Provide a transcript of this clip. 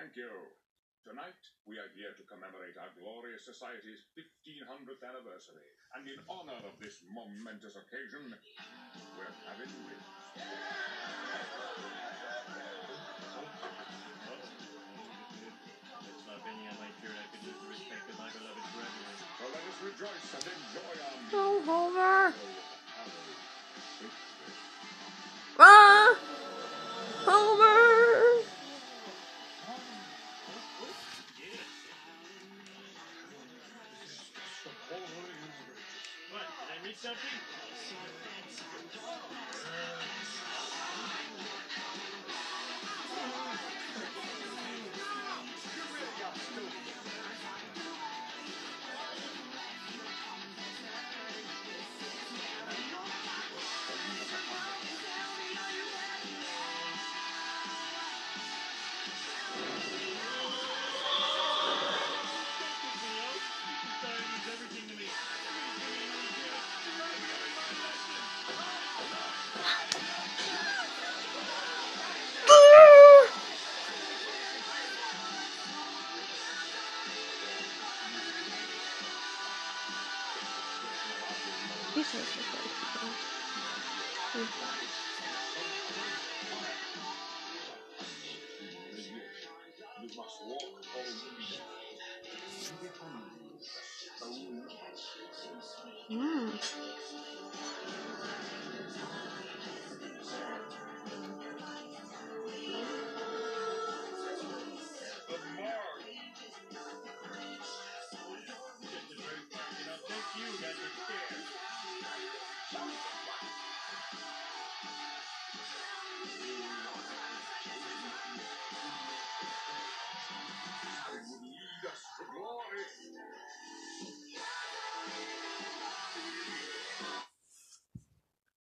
Thank you. Tonight, we are here to commemorate our glorious society's 1500th anniversary. And in honor of this momentous occasion, we're having this. It's not any of my fear I could use the respect of my beloved brethren. So let us rejoice and enjoy our meal. Oh, Homer! Ah! Homer! What? Did I miss something? These are so fun. You must walk all the way.